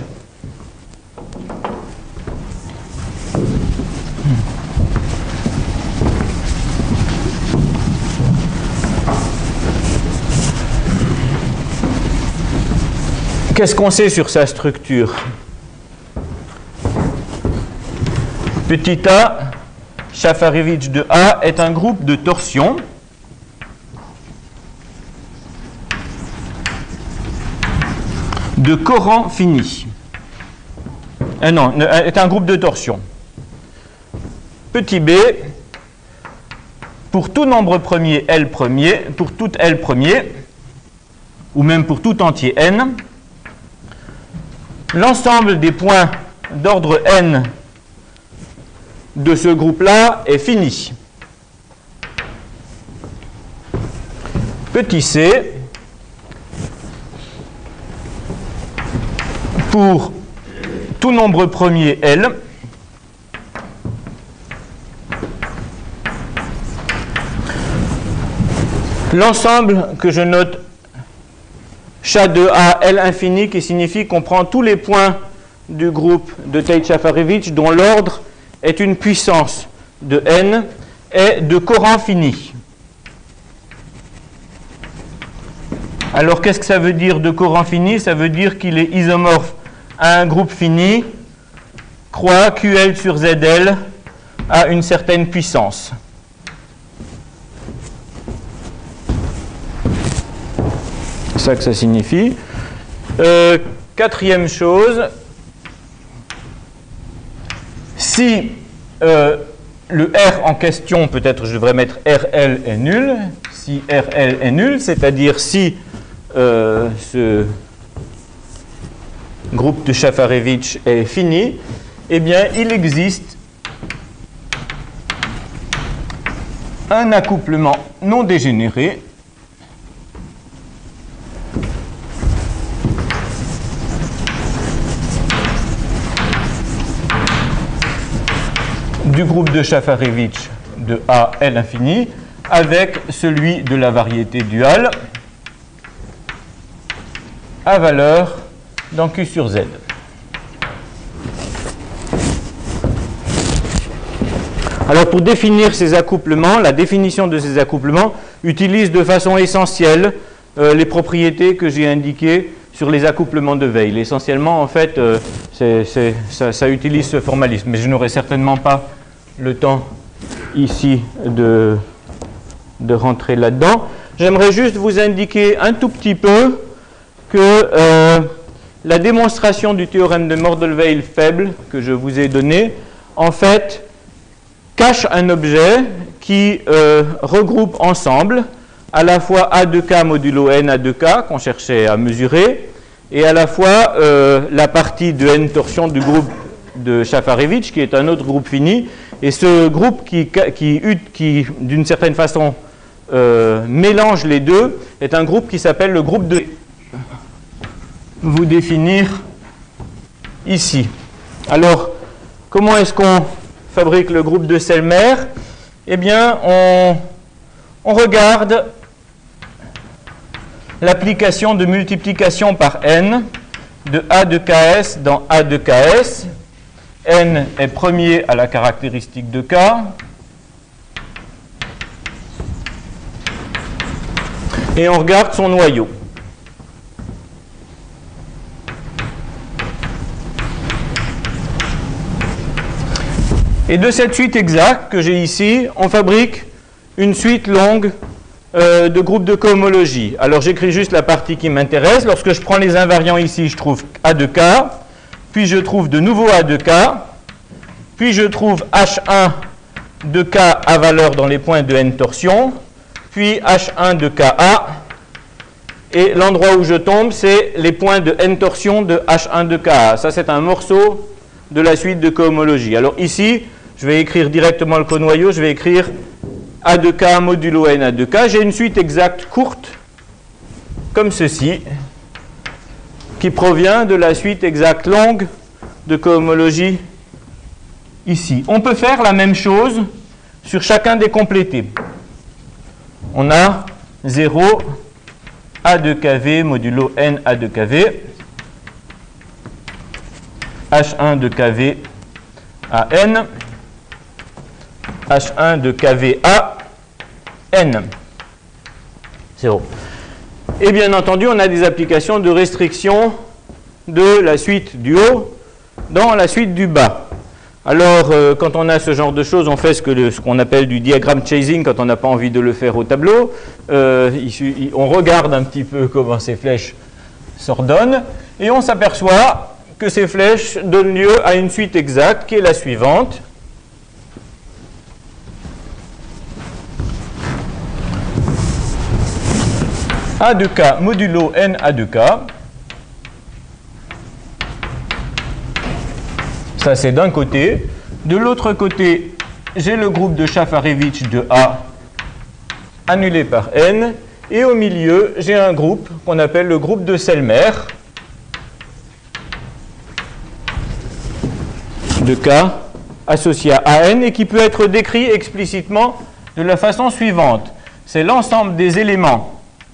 Qu'est-ce qu'on sait sur sa structure? Petit a, Shafarevich de A est un groupe de torsion de Coran fini. Non, est un groupe de torsion. Petit b, pour tout nombre premier L premier, pour tout L premier, ou même pour tout entier N, l'ensemble des points d'ordre N de ce groupe-là est fini. Petit c, pour tout nombre premier L, l'ensemble que je note Sha de A, L infini, qui signifie qu'on prend tous les points du groupe de Tate-Shafarevich dont l'ordre est une puissance de N, est de Coran fini. Alors, qu'est-ce que ça veut dire de Coran fini? Ça veut dire qu'il est isomorphe à un groupe fini, croix QL sur ZL à une certaine puissance. C'est ça que ça signifie. Quatrième chose, si le R en question, peut-être je devrais mettre RL est nul, si RL est nul, c'est-à-dire si ce groupe de Shafarevich est fini, eh bien, il existe un accouplement non dégénéré du groupe de Shafarevich de A L infini avec celui de la variété duale à valeur dans Q sur Z. Alors pour définir ces accouplements, la définition de ces accouplements utilise de façon essentielle les propriétés que j'ai indiquées sur les accouplements de Weil. Essentiellement, en fait, ça utilise ce formalisme, mais je n'aurai certainement pas le temps ici de rentrer là-dedans. J'aimerais juste vous indiquer un tout petit peu que la démonstration du théorème de Mordell-Weil faible que je vous ai donné, en fait, cache un objet qui regroupe ensemble à la fois A de K modulo N A de K qu'on cherchait à mesurer et à la fois la partie de N torsion du groupe de Shafarevich qui est un autre groupe fini. Et ce groupe qui d'une certaine façon, mélange les deux, est un groupe qui s'appelle le groupe de... Vous définir ici. Alors, comment est-ce qu'on fabrique le groupe de Selmer? Eh bien, on regarde l'application de multiplication par n de A de Ks dans A de Ks. N est premier à la caractéristique de K. Et on regarde son noyau. Et de cette suite exacte que j'ai ici, on fabrique une suite longue de groupes de cohomologie. Alors j'écris juste la partie qui m'intéresse. Lorsque je prends les invariants ici, je trouve A de K. Puis je trouve de nouveau A de K, puis je trouve H1 de K à valeur dans les points de N torsion, puis H1 de KA, et l'endroit où je tombe, c'est les points de N torsion de H1 de KA. Ça, c'est un morceau de la suite de cohomologie. Alors ici, je vais écrire directement le conoyau, je vais écrire A de K modulo N A de K. J'ai une suite exacte courte, comme ceci, qui provient de la suite exacte longue de cohomologie ici. On peut faire la même chose sur chacun des complétés. On a 0 A de KV modulo N A de KV, H1 de KV à N, H1 de KV à N. 0. Et bien entendu, on a des applications de restriction de la suite du haut dans la suite du bas. Alors, quand on a ce genre de choses, on fait ce qu'on appelle du diagramme chasing quand on n'a pas envie de le faire au tableau. On regarde un petit peu comment ces flèches s'ordonnent et on s'aperçoit que ces flèches donnent lieu à une suite exacte qui est la suivante. A de K modulo N A de K. Ça, c'est d'un côté. De l'autre côté, j'ai le groupe de Shafarevich de A annulé par N. Et au milieu, j'ai un groupe qu'on appelle le groupe de Selmer de K associé à N et qui peut être décrit explicitement de la façon suivante. C'est l'ensemble des éléments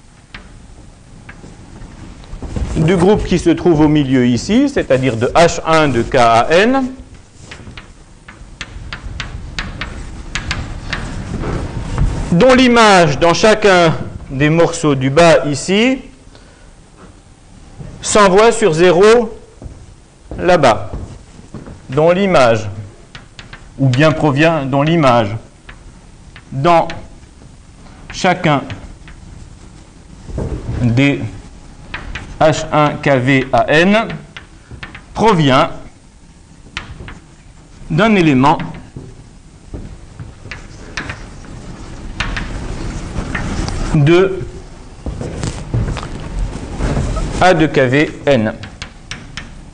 du groupe qui se trouve au milieu ici, c'est-à-dire de H1 de K à N, dont l'image dans chacun des morceaux du bas ici s'envoie sur 0 là-bas, dont l'image, ou bien provient dont l'image dans chacun des H1 KV à N provient d'un élément de A de KV N.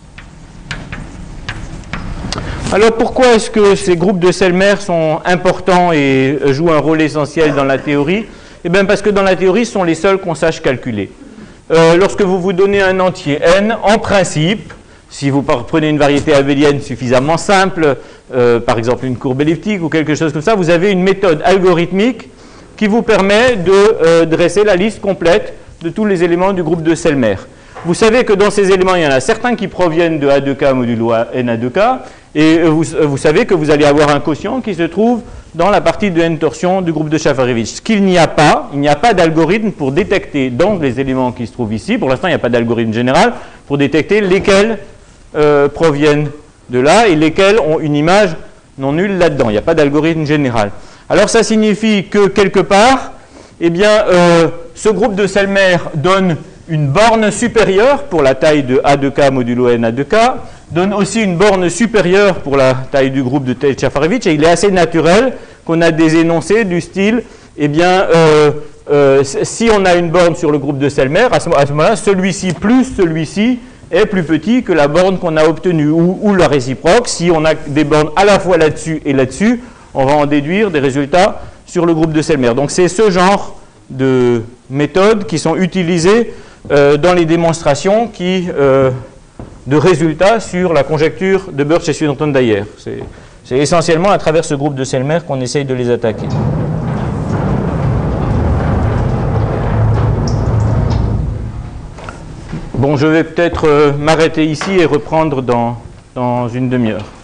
Alors pourquoi est-ce que ces groupes de Selmer sont importants et jouent un rôle essentiel dans la théorie? Eh bien parce que dans la théorie, ce sont les seuls qu'on sache calculer. Lorsque vous vous donnez un entier n, en principe, si vous prenez une variété abélienne suffisamment simple, par exemple une courbe elliptique ou quelque chose comme ça, vous avez une méthode algorithmique qui vous permet de dresser la liste complète de tous les éléments du groupe de Selmer. Vous savez que dans ces éléments, il y en a certains qui proviennent de A2K modulo n A2K, et vous savez que vous allez avoir un quotient qui se trouve dans la partie de n torsion du groupe de Shafarevich. Ce qu'il n'y a pas, il n'y a pas d'algorithme pour détecter dans les éléments qui se trouvent ici, pour l'instant il n'y a pas d'algorithme général, pour détecter lesquels proviennent de là et lesquels ont une image non nulle là-dedans. Il n'y a pas d'algorithme général. Alors ça signifie que quelque part, eh bien, ce groupe de Selmer donne une borne supérieure pour la taille de A2K modulo n A2K, donne aussi une borne supérieure pour la taille du groupe de Shafarevich, et il est assez naturel qu'on a des énoncés du style, eh bien, si on a une borne sur le groupe de Selmer, à ce moment-là, celui-ci plus celui-ci est plus petit que la borne qu'on a obtenue, ou la réciproque, si on a des bornes à la fois là-dessus et là-dessus, on va en déduire des résultats sur le groupe de Selmer. Donc c'est ce genre de méthodes qui sont utilisées dans les démonstrations de résultats sur la conjecture de Birch et Swinnerton-Dyer. C'est essentiellement à travers ce groupe de Selmer qu'on essaye de les attaquer. Bon, je vais peut-être m'arrêter ici et reprendre dans une demi-heure.